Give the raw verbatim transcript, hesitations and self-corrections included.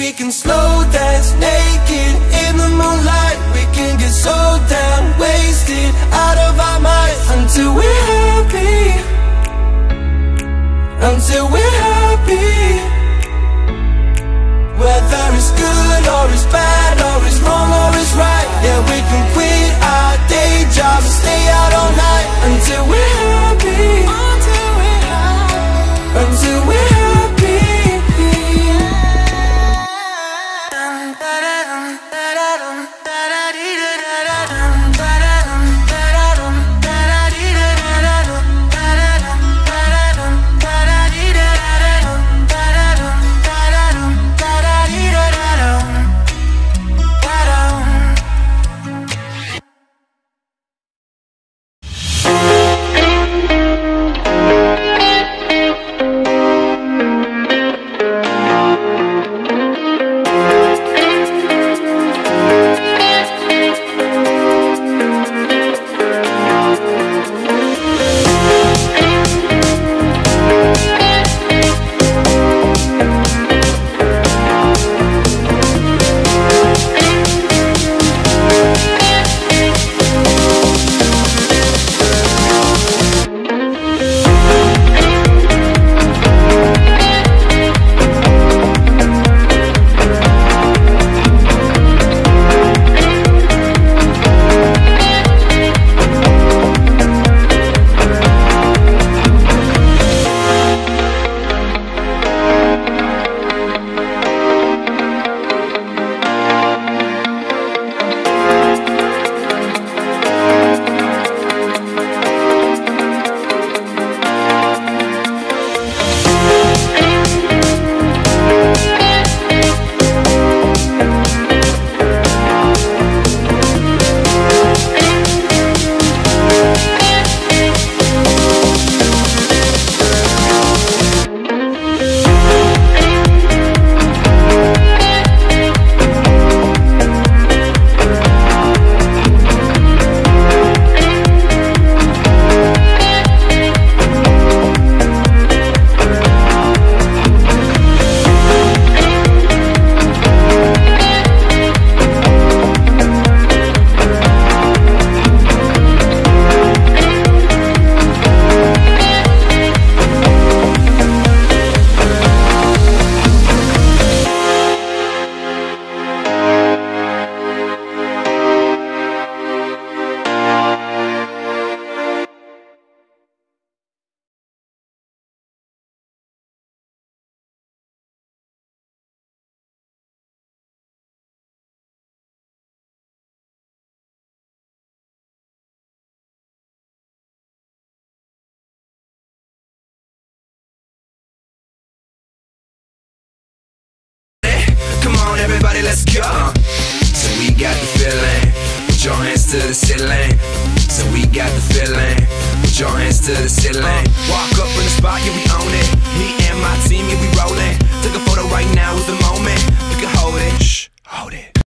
we can slow dance naked in the moonlight. We can get so damn wasted out of our minds until we're happy, until we're happy. Whether it's good or it's bad, or it's wrong or it's right, yeah, we can quit our day jobs and stay out all night until we're happy, until we're happy, until we're happy. Everybody, let's go. So we got the feeling, put your hands to the ceiling. So we got the feeling, put your hands to the ceiling. Walk up in the spot, yeah, we own it. Me and my team, yeah, we rolling. Took a photo right now.